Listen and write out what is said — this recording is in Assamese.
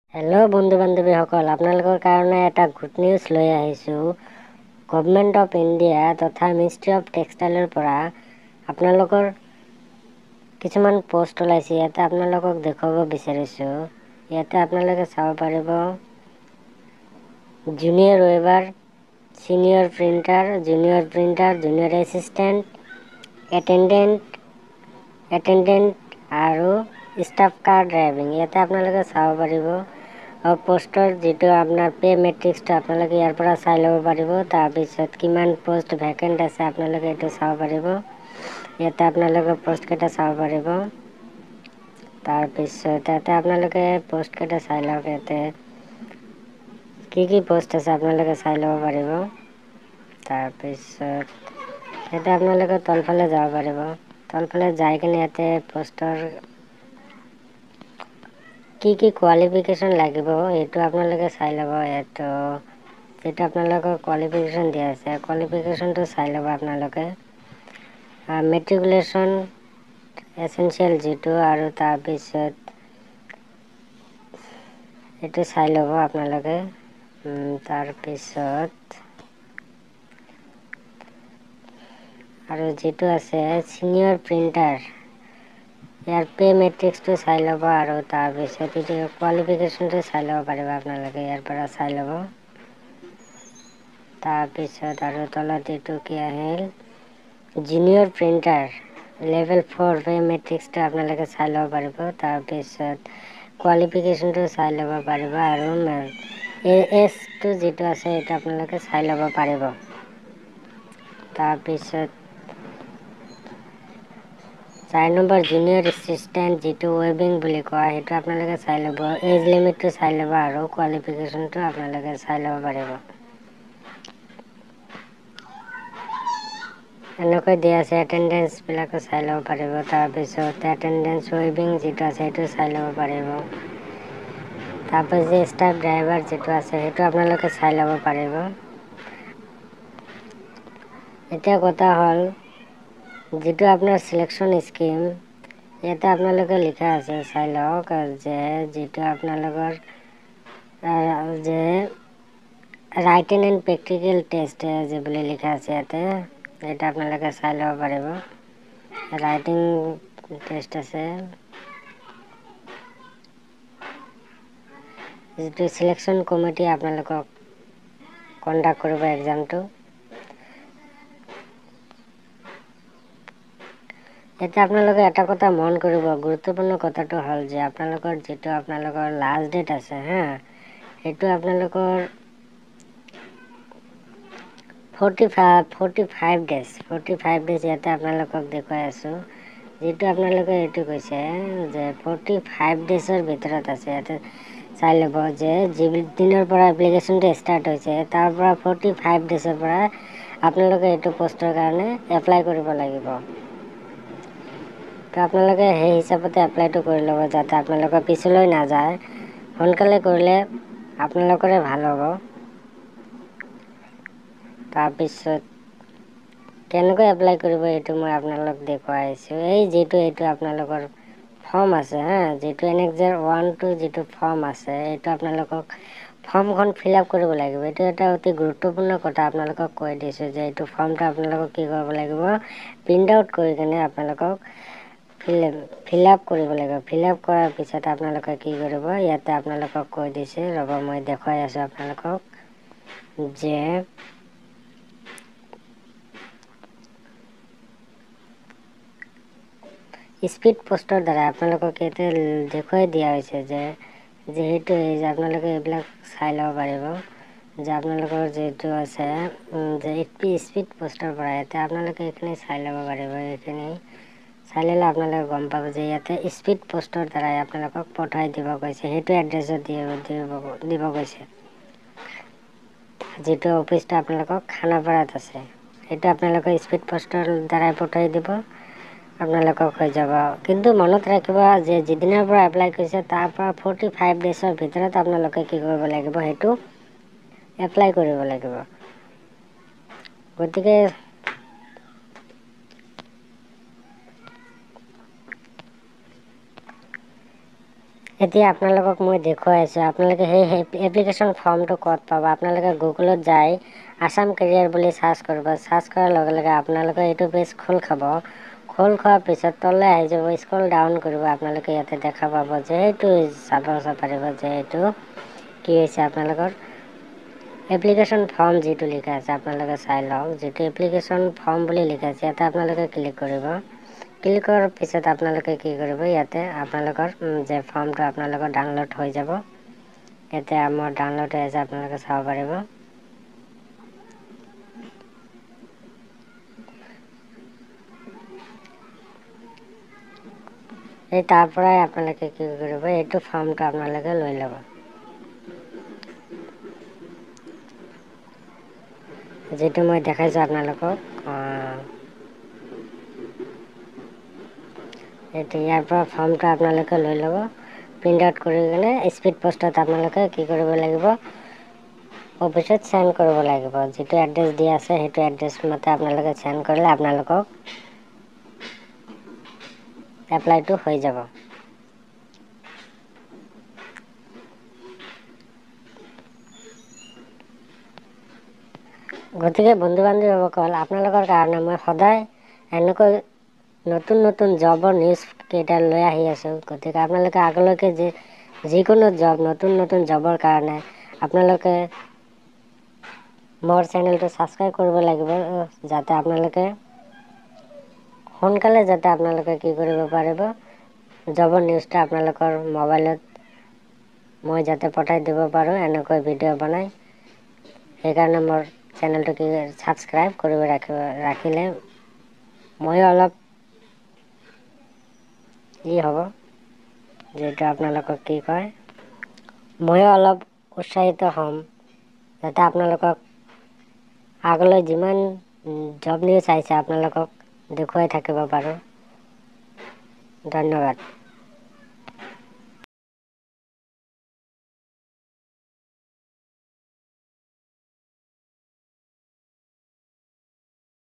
হেল্ল' বন্ধু বান্ধৱীসকল, আপোনালোকৰ কাৰণে এটা গুড নিউজ লৈ আহিছোঁ। গভৰ্ণমেণ্ট অফ ইণ্ডিয়া তথা মিনিষ্ট্ৰী অফ টেক্সটাইলৰ পৰা আপোনালোকৰ কিছুমান পোষ্ট ওলাইছে। ইয়াতে আপোনালোকক দেখুৱাব বিচাৰিছোঁ। ইয়াতে আপোনালোকে চাব পাৰিব জুনিয়ৰ ৱেবাৰ, senior printer, junior assistant, attendant আৰু ষ্টাফ কাৰ ড্ৰাইভিং। ইয়াতে আপোনালোকে চাব পাৰিব পোষ্টৰ যিটো আপোনাৰ পে' মেট্ৰিক্সটো আপোনালোকে ইয়াৰ পৰা চাই ল'ব পাৰিব। তাৰপিছত কিমান পোষ্ট ভেকেণ্ট আছে আপোনালোকে এইটো চাব পাৰিব। ইয়াতে আপোনালোকে পোষ্টকেইটা চাব পাৰিব। তাৰপিছত ইয়াতে আপোনালোকে পোষ্টকেইটা চাই লওক। ইয়াতে কি পোষ্ট আছে আপোনালোকে চাই ল'ব পাৰিব। তাৰপিছত ইয়াতে আপোনালোকে তলফালে যাব পাৰিব। তলফালে যাই কিনে ইয়াতে পোষ্টৰ কি কোৱালিফিকেশ্যন লাগিব সেইটো আপোনালোকে চাই ল'ব। যিটো আপোনালোকৰ কোৱালিফিকেশ্যন দিয়া আছে কোৱালিফিকেশ্যনটো চাই ল'ব আপোনালোকে। মেট্ৰিকুলেশ্যন এছেঞ্চিয়েল যিটো, আৰু তাৰপিছত এইটো চাই ল'ব আপোনালোকে। তাৰপিছত আৰু যিটো আছে ছিনিয়ৰ প্ৰিণ্টাৰ, ইয়াৰ পে' মেট্ৰিক্সটো চাই ল'ব। আৰু তাৰপিছত এইটো কোৱালিফিকেশ্যনটো চাই ল'ব পাৰিব আপোনালোকে, ইয়াৰ পৰা চাই ল'ব। তাৰপিছত আৰু তলত এইটো কি আহিল জুনিয়ৰ প্ৰিণ্টাৰ লেভেল 4 পে' মেট্ৰিক্সটো আপোনালোকে চাই ল'ব পাৰিব। তাৰপিছত কোৱালিফিকেশ্যনটো চাই ল'ব পাৰিব। আৰু এজটো যিটো আছে সেইটো আপোনালোকে চাই ল'ব পাৰিব। তাৰপিছত 4 নম্বৰ জুনিয়ৰ এছিষ্টেণ্ট যিটো ৱেবিং বুলি কয় সেইটো আপোনালোকে চাই ল'ব। এজ লিমিটটো চাই ল'ব আৰু কোৱালিফিকেশ্যনটো আপোনালোকে চাই ল'ব পাৰিব। এনেকৈ দিয়া আছে। এটেণ্ডেঞ্চবিলাকো চাই ল'ব পাৰিব। তাৰপিছত এটেণ্ডেঞ্চ ৱেবিং যিটো আছে সেইটো চাই ল'ব পাৰিব। তাৰপিছত ষ্টাফ ড্ৰাইভাৰ যিটো আছে সেইটো আপোনালোকে চাই ল'ব পাৰিব। এতিয়া কথা হ'ল যিটো আপোনাৰ চিলেকশ্যন স্কিম, ইয়াতে আপোনালোকে লিখা আছে চাই লওক যে যিটো আপোনালোকৰ যে ৰাইটেন এণ্ড প্ৰেক্টিকেল টেষ্ট যে বুলি লিখা আছে ইয়াতে, এটা আপোনালোকে চাই ল'ব পাৰিব। ৰাইটিং টেষ্ট আছে, যিটো চিলেকশ্যন কমিটি আপোনালোকক কণ্ডাক্ট কৰিব এক্সামটো। এতিয়া আপোনালোকে এটা কথা মন কৰিব, গুৰুত্বপূৰ্ণ কথাটো হ'ল যে আপোনালোকৰ যিটো আপোনালোকৰ লাষ্ট ডেট আছে সেইটো আপোনালোকৰ 45 ডেজ ইয়াতে আপোনালোকক দেখুৱাই আছোঁ। যিটো আপোনালোকে এইটো কৈছে যে 45 ডেজৰ ভিতৰত আছে। ইয়াতে চাই ল'ব যে যিদিনৰ পৰা এপ্লিকেশ্যনটো ষ্টাৰ্ট হৈছে তাৰ পৰা 45 ডেজৰ পৰা আপোনালোকে এইটো পোষ্টৰ কাৰণে এপ্লাই কৰিব লাগিব। তো আপোনালোকে সেই হিচাপতে এপ্লাইটো কৰি ল'ব যাতে আপোনালোকৰ পিছলৈ নাযায়। সোনকালে কৰিলে আপোনালোকৰে ভাল হ'ব। তাৰপিছত কেনেকৈ এপ্লাই কৰিব এইটো মই আপোনালোক দেখুৱাই আছোঁ। এইটো আপোনালোকৰ ফৰ্ম আছে যিটো এনেক্সাৰ 1 যিটো ফৰ্ম আছে এইটো আপোনালোকক ফৰ্মখন ফিল আপ কৰিব লাগিব। এইটো এটা অতি গুৰুত্বপূৰ্ণ কথা আপোনালোকক কৈ দিছোঁ যে এইটো ফৰ্মটো আপোনালোকক কি কৰিব লাগিব, প্ৰিণ্ট আউট কৰি কিনে আপোনালোকক ফিল আপ কৰিব লাগিব। ফিল আপ কৰাৰ পিছত আপোনালোকে কি কৰিব, ইয়াতে আপোনালোকক কৈ দিছে, ৰ'ব মই দেখুৱাই আছোঁ আপোনালোকক যে স্পীড পোষ্টৰ দ্বাৰা আপোনালোকক ইয়াতে দেখুৱাই দিয়া হৈছে যে যিহেতু আপোনালোকে এইবিলাক চাই ল'ব পাৰিব যে আপোনালোকৰ যিটো আছে যে স্পীড পোষ্টৰ পৰা ইয়াতে আপোনালোকে এইখিনি চাই ল'ব পাৰিব। এইখিনি চাই ল'লে আপোনালোকে গম পাব যে ইয়াতে স্পীড পোষ্টৰ দ্বাৰাই আপোনালোকক পঠাই দিব কৈছে, সেইটো এড্ৰেছত দিব কৈছে। যিটো অফিচটো আপোনালোকক খানাপাৰাত আছে সেইটো আপোনালোকে স্পীড পোষ্টৰ দ্বাৰাই পঠাই দিব, আপোনালোকক হৈ যাব। কিন্তু মনত ৰাখিব যে যিদিনৰ পৰা এপ্লাই কৰিছে তাৰ পৰা 45 ডেজৰ ভিতৰত আপোনালোকে কি কৰিব লাগিব, সেইটো এপ্লাই কৰিব লাগিব। গতিকে এতিয়া আপোনালোকক মই দেখুৱাই আছোঁ। আপোনালোকে সেই এপ্লিকেশ্যন ফৰ্মটো ক'ত পাব? আপোনালোকে গুগলত যাই আছাম কেৰিয়াৰ বুলি চাৰ্চ কৰিব। চাৰ্চ কৰাৰ লগে লগে আপোনালোকে এইটো পেজ খোল খাব। খোল খোৱাৰ পিছত তললৈ আহি যাব, স্ক্ৰল ডাউন কৰিব। আপোনালোকে ইয়াতে দেখা পাব যে এইটো চাব পাৰিব যে এইটো কি হৈছে আপোনালোকৰ এপ্লিকেশ্যন ফৰ্ম যিটো লিখা আছে আপোনালোকে চাই লওক। যিটো এপ্লিকেশ্যন ফৰ্ম বুলি লিখা আছে ইয়াতে আপোনালোকে ক্লিক কৰিব। ক্লিক কৰাৰ পিছত আপোনালোকে কি কৰিব, ইয়াতে আপোনালোকৰ যে ফৰ্মটো আপোনালোকৰ ডাউনলোড হৈ যাব। এতিয়া মোৰ ডাউনলোড হৈ আছে, আপোনালোকে চাব পাৰিব। এই তাৰ পৰাই আপোনালোকে কি কৰিব, এইটো ফৰ্মটো আপোনালোকে লৈ ল'ব। যিটো মই দেখাইছোঁ আপোনালোকক, এইটো ইয়াৰ পৰা ফৰ্মটো আপোনালোকে লৈ ল'ব। প্ৰিণ্ট আউট কৰি কিনে স্পীড পষ্টত আপোনালোকে কি কৰিব লাগিব, অফিচত চেণ্ড কৰিব লাগিব। যিটো এড্ৰেছ দিয়া আছে সেইটো এড্ৰেছ মতে আপোনালোকে চেণ্ড কৰিলে আপোনালোকক এপ্লাইটো হৈ যাব। গতিকে বন্ধু বান্ধৱীসকল, আপোনালোকৰ কাৰণে মই সদায় এনেকৈ নতুন নতুন জবৰ নিউজ কেইটা লৈ আহি আছোঁ। গতিকে আপোনালোকে আগলৈকে যিকোনো জব, নতুন নতুন জবৰ কাৰণে আপোনালোকে মোৰ চেনেলটো ছাবস্ক্ৰাইব কৰিব লাগিব, যাতে আপোনালোকে সোনকালে আপোনালোকে কি কৰিব পাৰিব, জবৰ নিউজটো আপোনালোকৰ মোবাইলত মই যাতে পঠাই দিব পাৰোঁ এনেকৈ ভিডিঅ' বনাই। সেইকাৰণে মোৰ চেনেলটো কি ছাবস্ক্ৰাইব কৰিব ৰাখিলে ময়ো অলপ হ'ব, যিটো আপোনালোকক কি কয়, ময়ো অলপ উৎসাহিত হ'ম, যাতে আপোনালোকক আগলৈ যিমান জব নিউজ আহিছে আপোনালোকক দেখুৱাই থাকিব পাৰোঁ। ধন্যবাদ।